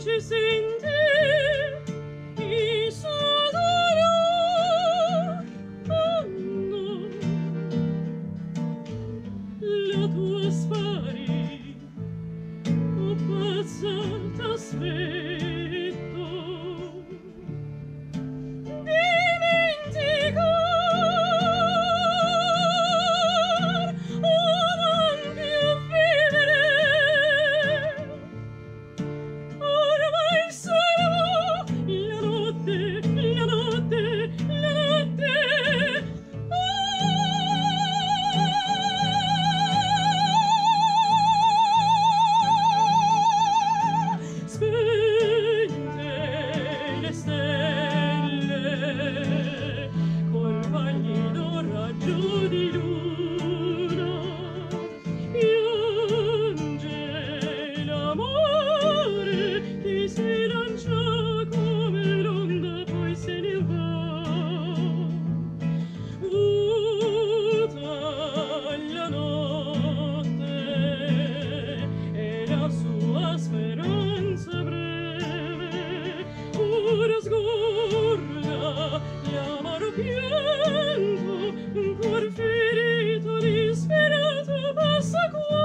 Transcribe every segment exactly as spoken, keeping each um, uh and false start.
voce sente il suo dolore. Oh no, la tua spari, oh pazza t'aspetto. Dimenticar, oh non più vivere, ormai solo la notte, la notte, la notte. Ah, spente le stelle, col pallido raggio di luna, piange l'amore che si lancia come l'onda, poi se ne va. Vuota la notte e la sua speranza breve, ora sgorga l'amaro pianto, un cuor ferito, disperato, passa qua.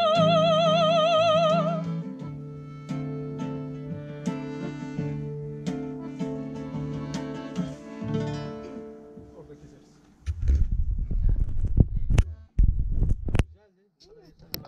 Orada keseriz.